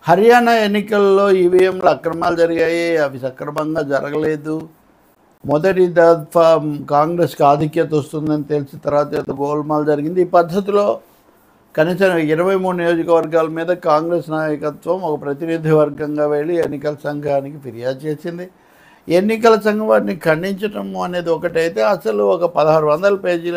హర్యానా ఎన్నికల్లో ఈవీఎంలు అక్రమాలు జరిగాయి, అవి సక్రమంగా జరగలేదు. మొదటి దఫా కాంగ్రెస్కి ఆధిక్యత వస్తుందని తెలిసి తర్వాత గోల్మాల్ జరిగింది. ఈ పద్ధతిలో కనీసం 23 నియోజకవర్గాల మీద కాంగ్రెస్ నాయకత్వం ఒక ప్రతినిధి వర్గంగా వెళ్ళి ఎన్నికల సంఘానికి ఫిర్యాదు చేసింది. ఎన్నికల సంఘం వాటిని ఖండించడం అనేది ఒకటైతే, అసలు ఒక 1600 పేజీల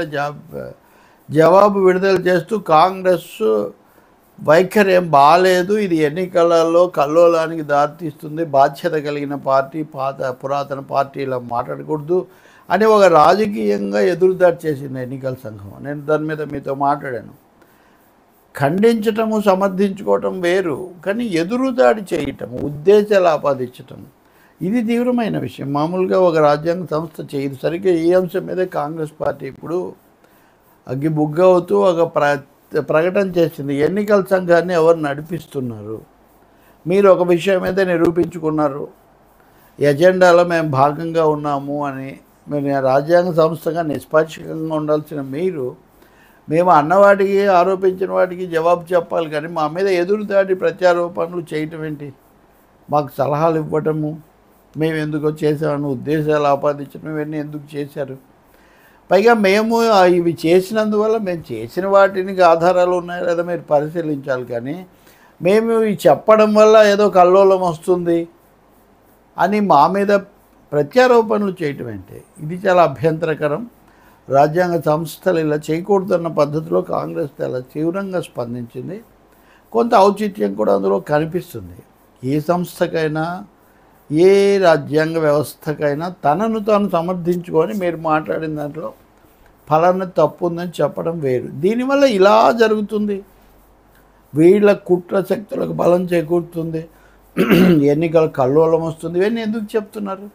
జవాబు విడుదల చేస్తూ కాంగ్రెస్ వైఖరి ఏం బాగాలేదు, ఇది ఎన్నికలలో కల్లోలానికి దారితీస్తుంది, బాధ్యత కలిగిన పార్టీ పురాతన పార్టీలా మాట్లాడకూడదు అని ఒక రాజకీయంగా ఎదురుదాడి చేసింది ఎన్నికల సంఘం. నేను దాని మీద మీతో మాట్లాడాను. ఖండించటము సమర్థించుకోవటం వేరు, కానీ ఎదురుదాడి చేయటము, ఉద్దేశాలు ఆపాదించటం ఇది తీవ్రమైన విషయం. మామూలుగా ఒక రాజ్యాంగ సంస్థ చేయదు. సరిగ్గా ఈ అంశం మీదే కాంగ్రెస్ పార్టీ ఇప్పుడు అగ్గిబుగ్గ అవుతూ ఒక ప్రకటన చేసింది. ఎన్నికల సంఘాన్ని ఎవరు నడిపిస్తున్నారు, మీరు ఒక విషయం మీద నిరూపించుకున్నారు, ఎజెండాలో మేము భాగంగా ఉన్నాము అని. మీరు రాజ్యాంగ సంస్థగా నిష్పాక్షికంగా ఉండాల్సిన మీరు, మేము అన్నవాటికి ఆరోపించిన వాటికి జవాబు చెప్పాలి, కానీ మా మీద ఎదురుదాడి ప్రత్యారోపణలు చేయటం ఏంటి? మాకు సలహాలు ఇవ్వటము, మేము ఎందుకో చేసామని ఉద్దేశాలు ఆపాదించడం, ఇవన్నీ ఎందుకు చేశారు? పైగా మేము ఇవి చేసినందువల్ల మేము చేసిన వాటికి ఆధారాలు ఉన్నాయో లేదా మీరు పరిశీలించాలి, కానీ మేము ఇవి చెప్పడం వల్ల ఏదో కల్లోలం వస్తుంది అని మా మీద ప్రత్యారోపణలు చేయటం ఏంటి? ఇది చాలా అభ్యంతరకరం. రాజ్యాంగ సంస్థలు ఇలా చేయకూడదన్న పద్ధతిలో కాంగ్రెస్ చాలా తీవ్రంగా స్పందించింది. కొంత ఔచిత్యం కూడా అందులో కనిపిస్తుంది. ఏ సంస్థకైనా, ఏ రాజ్యాంగ వ్యవస్థకైనా తనను తాను సమర్థించుకొని మీరు మాట్లాడిన దాంట్లో ఫలానా తప్పు ఉందని చెప్పడం వేరు. దీనివల్ల ఇలా జరుగుతుంది, వీళ్ళ కుట్ర శక్తులకు బలం చేకూరుతుంది, ఎన్నికల కల్లోలం వస్తుంది. ఇవన్నీ ఎందుకు చెప్తున్నారు?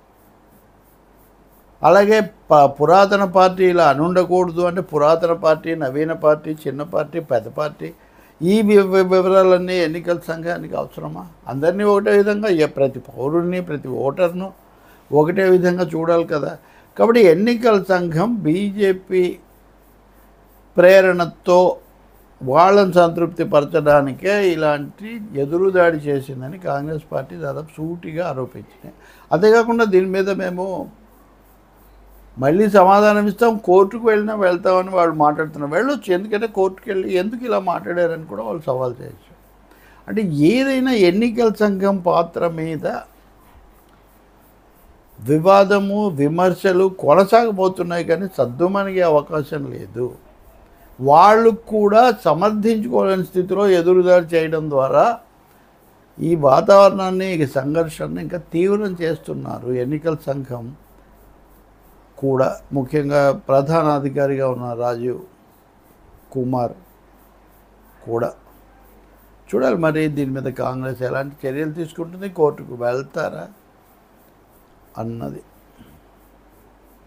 అలాగే పురాతన పార్టీ ఇలా అని ఉండకూడదు అంటే, పురాతన పార్టీ, నవీన పార్టీ, చిన్న పార్టీ, పెద్ద పార్టీ, ఈ వివరాలన్నీ ఎన్నికల సంఘానికి అవసరమా? అందరినీ ఒకటే విధంగా, ప్రతి పౌరుడిని, ప్రతి ఓటర్ను ఒకటే విధంగా చూడాలి కదా. కాబట్టి ఎన్నికల సంఘం బీజేపీ ప్రేరణతో వాళ్ళని సంతృప్తి పరచడానికే ఇలాంటి ఎదురుదాడి చేసిందని కాంగ్రెస్ పార్టీ దాదాపు సూటిగా ఆరోపించింది. అంతేకాకుండా దీని మీద మేము మళ్ళీ సమాధానం ఇస్తాం, కోర్టుకు వెళ్ళినా వెళ్తామని వాళ్ళు మాట్లాడుతున్నారు. వెళ్ళొచ్చు, ఎందుకంటే కోర్టుకు వెళ్ళి ఎందుకు ఇలా మాట్లాడారని కూడా వాళ్ళు సవాల్ చేయొచ్చు. అంటే ఏదైనా ఎన్నికల సంఘం పాత్ర మీద వివాదము, విమర్శలు కొనసాగబోతున్నాయి, కానీ సద్దుమణిగే అవకాశం లేదు. వాళ్ళు కూడా సమర్థించుకోలేని స్థితిలో ఎదురుదాడి చేయడం ద్వారా ఈ వాతావరణాన్ని, ఈ సంఘర్షణని ఇంకా తీవ్రం చేస్తున్నారు. ఎన్నికల సంఘం కూడా ముఖ్యంగా ప్రధానాధికారిగా ఉన్న రాజీవ్ కుమార్ కూడా చూడాలి మరి దీని మీద కాంగ్రెస్ ఎలాంటి చర్యలు తీసుకుంటుంది, కోర్టుకు వెళ్తారా అన్నది.